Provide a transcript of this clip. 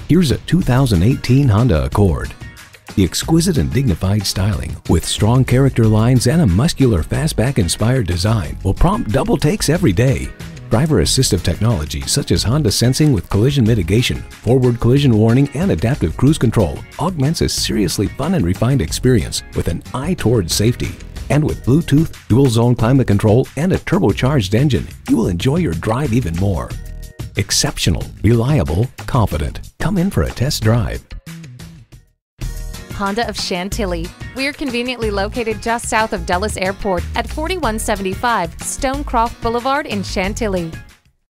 Here's a 2018 Honda Accord. The exquisite and dignified styling, with strong character lines and a muscular fastback-inspired design, will prompt double takes every day. Driver assistive technology such as Honda Sensing with collision mitigation, forward collision warning, and adaptive cruise control augments a seriously fun and refined experience with an eye towards safety. And with Bluetooth, dual-zone climate control, and a turbocharged engine, you will enjoy your drive even more. Exceptional, reliable, confident. Come in for a test drive. Honda of Chantilly. We're conveniently located just south of Dulles Airport at 4175 Stonecroft Boulevard in Chantilly.